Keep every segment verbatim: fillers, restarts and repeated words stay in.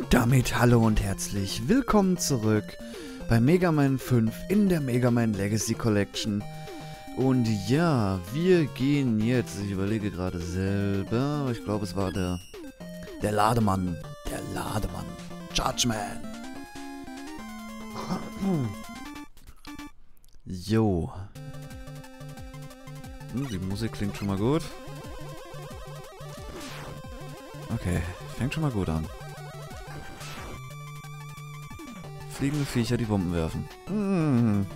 Und damit hallo und herzlich willkommen zurück bei Mega Man fünf in der Mega Man Legacy Collection. Und ja, wir gehen jetzt, ich überlege gerade selber, ich glaube es war der, der Lademann, der Lademann, Judgment. Jo. Hm, die Musik klingt schon mal gut. Okay, fängt schon mal gut an. Fliegende Viecher, die Bomben werfen. Hm.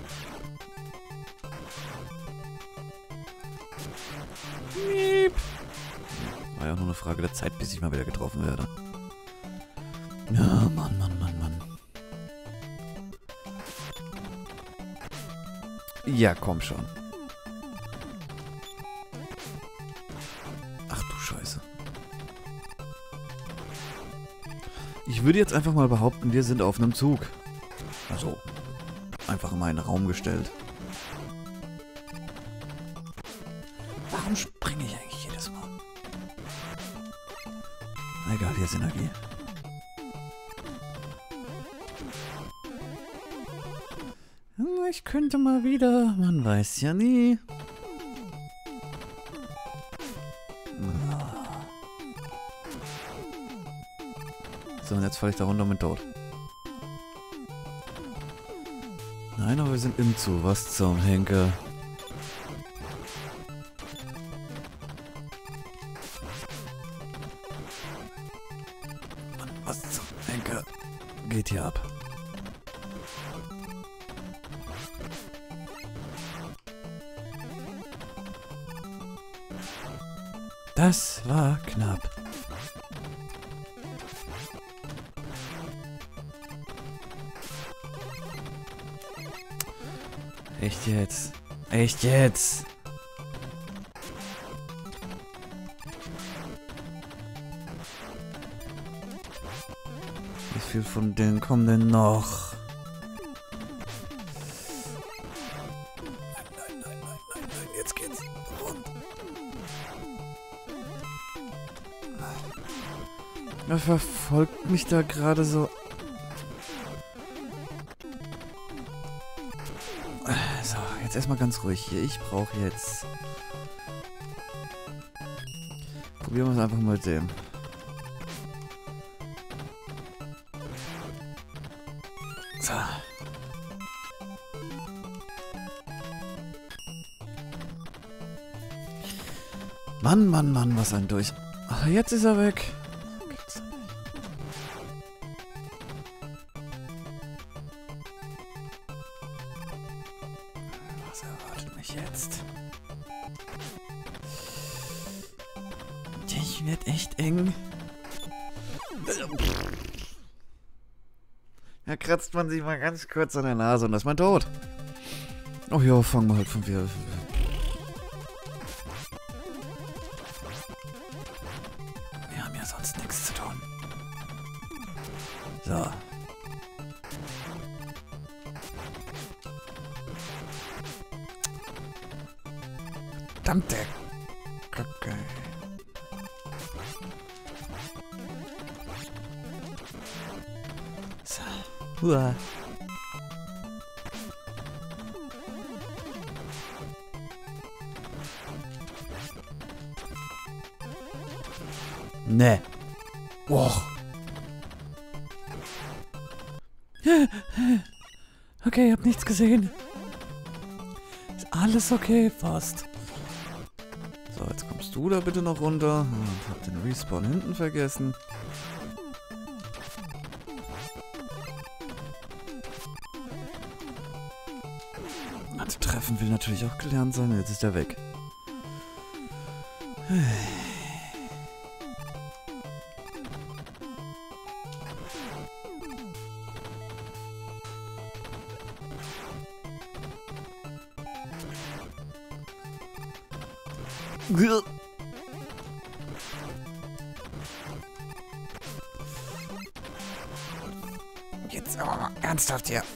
Miep. War ja auch nur eine Frage der Zeit, bis ich mal wieder getroffen werde. Ja, Mann, Mann, Mann, Mann. Ja, komm schon. Ach du Scheiße. Ich würde jetzt einfach mal behaupten, wir sind auf einem Zug. Also, einfach in meinen Raum gestellt. Warum springe ich eigentlich jedes Mal? Egal, hier ist Energie. Ich könnte mal wieder, man weiß ja nie. So, und jetzt falle ich da runter mit tot. Nein, aber wir sind im Zoo. Was zum Henker? Mann, was zum Henker geht hier ab? Das war knapp. Echt jetzt? Echt jetzt? Wie viel von denen kommen denn noch? Nein, nein, nein, nein, nein, nein, jetzt geht's rund. Er verfolgt mich da gerade so. So, jetzt erstmal ganz ruhig hier. Ich brauche jetzt... Probieren wir es einfach mal mit dem. So. Mann, Mann, Mann, was ein Durch... Ach, jetzt ist er weg. Was erwartet mich jetzt? Ich werd echt eng. Da kratzt man sich mal ganz kurz an der Nase und das ist man tot. Oh ja, fangen wir halt von wieder. Wir haben ja sonst nichts zu tun. So. Verdammte Kacke. So. Hua. Ne. Boah. Okay, hab nichts gesehen. Ist alles okay, fast. So, jetzt kommst du da bitte noch runter. Und hab den Respawn hinten vergessen. Also treffen will natürlich auch gelernt sein. Jetzt ist er weg. Jetzt aber mal ernsthaft hier.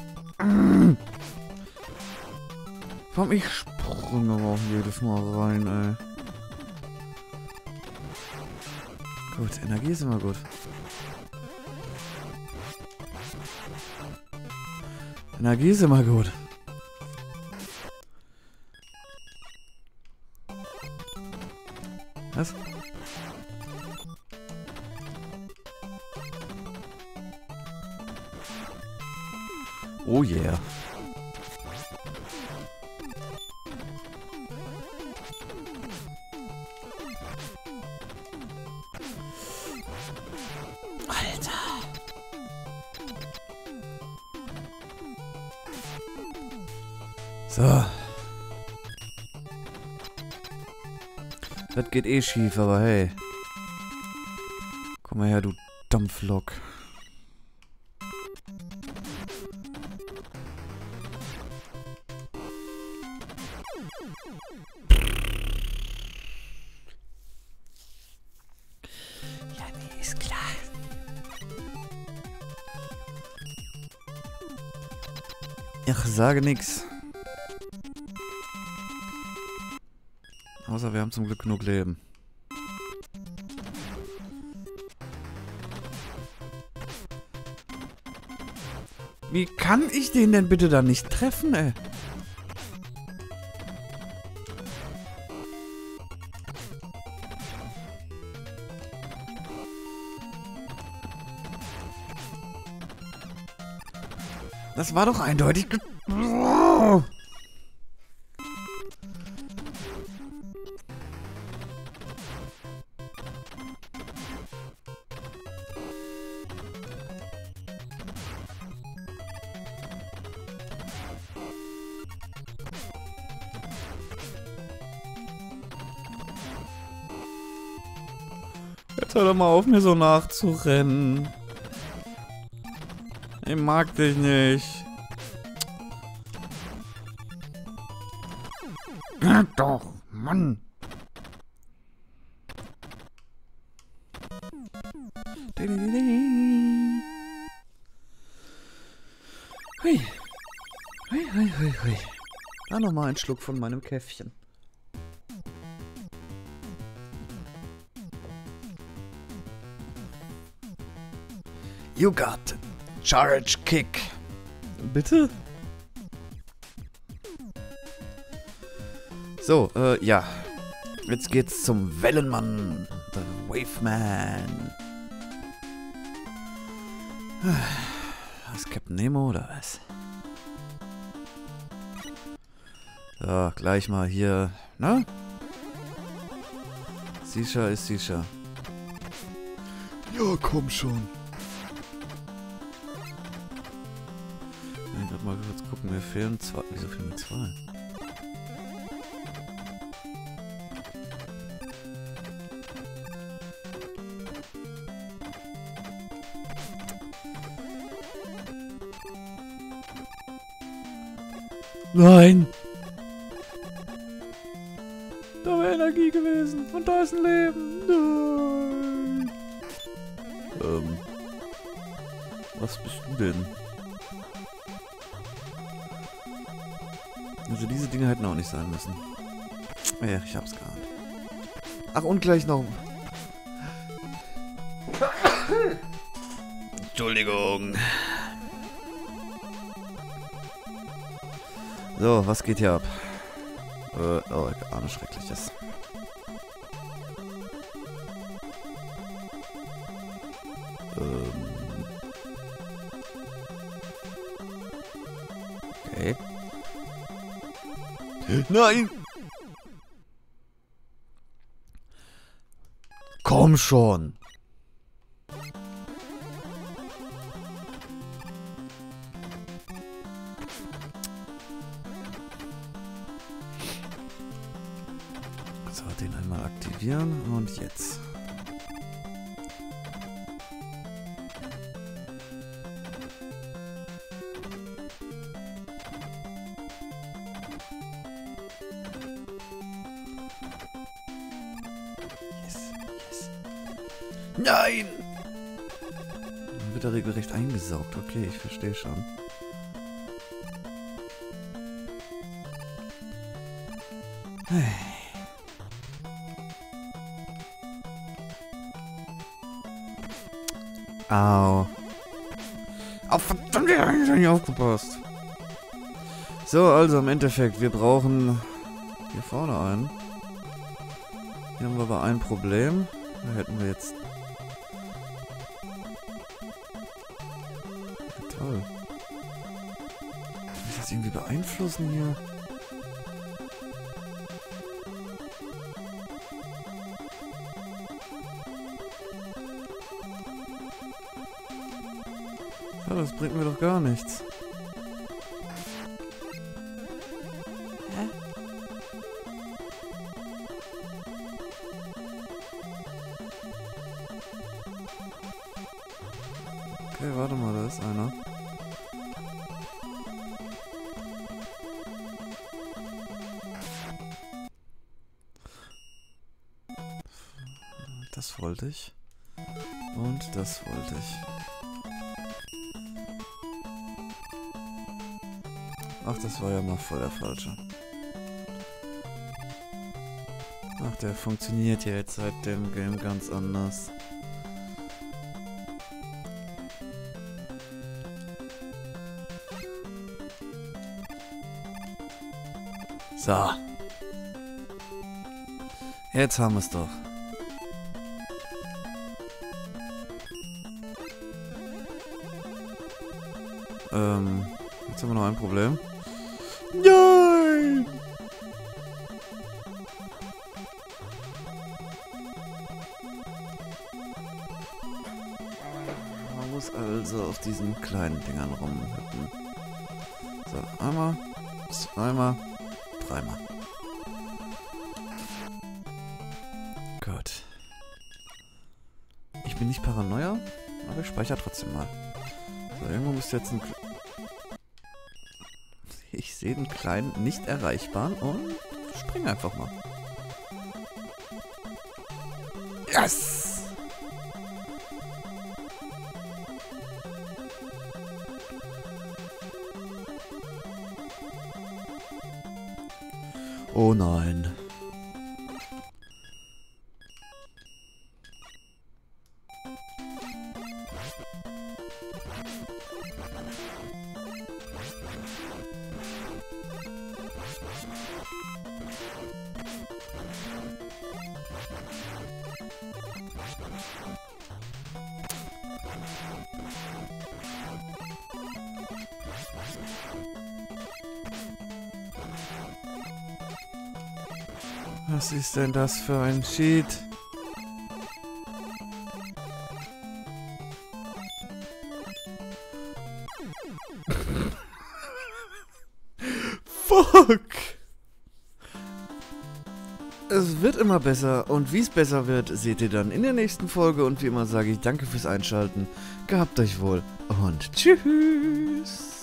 Warum ich sprung aber auch jedes Mal rein, ey. Gut, Energie ist immer gut. Energie ist immer gut. Was? Oh yeah. So. Das geht eh schief, aber hey. Komm mal her, du Dampflok. Ja, nee, ist klar. Ich sage nix. Außer wir haben zum Glück genug Leben. Wie kann ich den denn bitte dann nicht treffen, ey? Das war doch eindeutig... ge- Oh! Jetzt hör doch mal auf, mir so nachzurennen. Ich mag dich nicht. Ja, doch, Mann. Hui. Hui, hui, hui, hui. Da nochmal ein Schluck von meinem Käffchen. You got charge kick. Bitte? So, äh, ja. Jetzt geht's zum Wellenmann. The Waveman. Was, Captain Nemo oder was? So, gleich mal hier, ne? Sicher ist sicher. Ja, komm schon. Ich werde mal kurz gucken, mir fehlen zwei. Wieso fehlen mir zwei? Nein! Da wäre Energie gewesen und da ist ein Leben. Nein! Ähm. Was bist du denn? Also diese Dinge hätten auch nicht sein müssen. Ja, ich hab's geahnt. Ach, und gleich noch... Entschuldigung. So, was geht hier ab? Äh, oh, ich ahne Schreckliches. Ähm. Okay. Nein! Komm schon! So, den einmal aktivieren und jetzt. Nein! Dann wird er regelrecht eingesaugt. Okay, ich verstehe schon. Hey. Au. Au, verdammt, ich hab nicht aufgepasst. So, also im Endeffekt, wir brauchen hier vorne einen. Hier haben wir aber ein Problem. Da hätten wir jetzt... Toll. Kann ich das irgendwie beeinflussen hier? Ja, das bringt mir doch gar nichts. Hä? Okay, warte mal, da ist einer. Das wollte ich. Und das wollte ich. Ach, das war ja mal voll der falsche. Ach, der funktioniert ja jetzt seit dem Game ganz anders. So. Jetzt haben wir es doch. Ähm, jetzt haben wir noch ein Problem. Nein! Man muss also auf diesen kleinen Dingern rumhüpfen. So, einmal, zweimal, dreimal. Gut. Ich bin nicht Paranoia, aber ich speichere trotzdem mal. So, irgendwo müsste jetzt ein... Ich sehe den kleinen nicht erreichbaren und spring einfach mal. Yes! Oh nein. Was ist denn das für ein Cheat? Fuck! Es wird immer besser und wie es besser wird, seht ihr dann in der nächsten Folge und wie immer sage ich danke fürs Einschalten, gehabt euch wohl und tschüss!